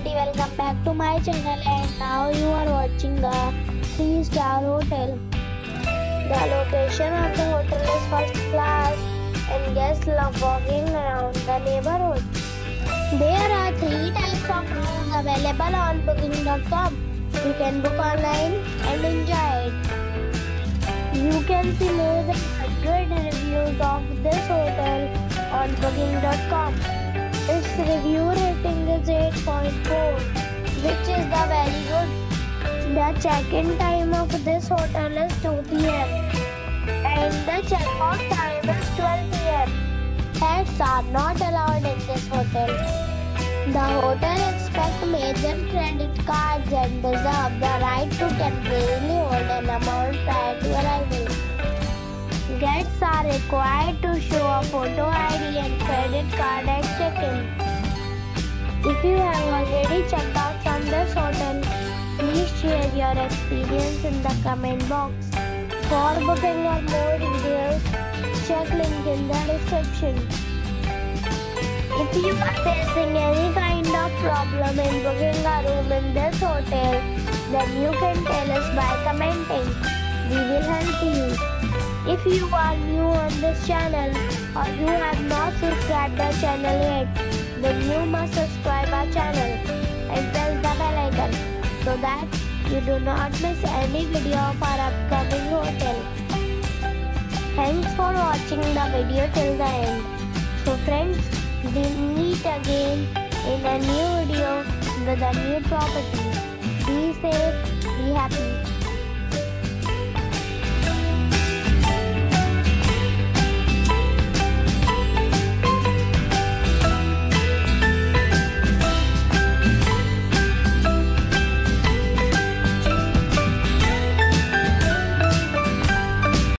everybody, welcome back to my channel, and now you are watching a 3-star hotel. The location of the hotel is first class and guests love walking around the neighborhood. There are 3 types of rooms available on booking.com. You can book online and enjoy it. You can see more than 100 reviews of this hotel on booking.com. Its review rating is 8.4, which is the very good. The check-in time of this hotel is 2 p.m. and the check-out time is 12 p.m. Pets are not allowed in this hotel. The hotel accepts major credit cards and reserves the right to temporarily hold an amount prior to arrival. Guests are required to show a photo ID and credit card at check-in. If you have already checked out from this hotel, please share your experience in the comment box. For booking or more details, check link in the description. If you are facing any kind of problem in booking a room in this hotel, then you can tell us by commenting. We will help you. If you are new on this channel or you have not subscribed our channel yet, then you must subscribe our channel and press the bell icon so that you do not miss any video of our upcoming hotel. Thanks for watching the video till the end. So friends, we meet again in a new video with a new property. Be safe, be happy.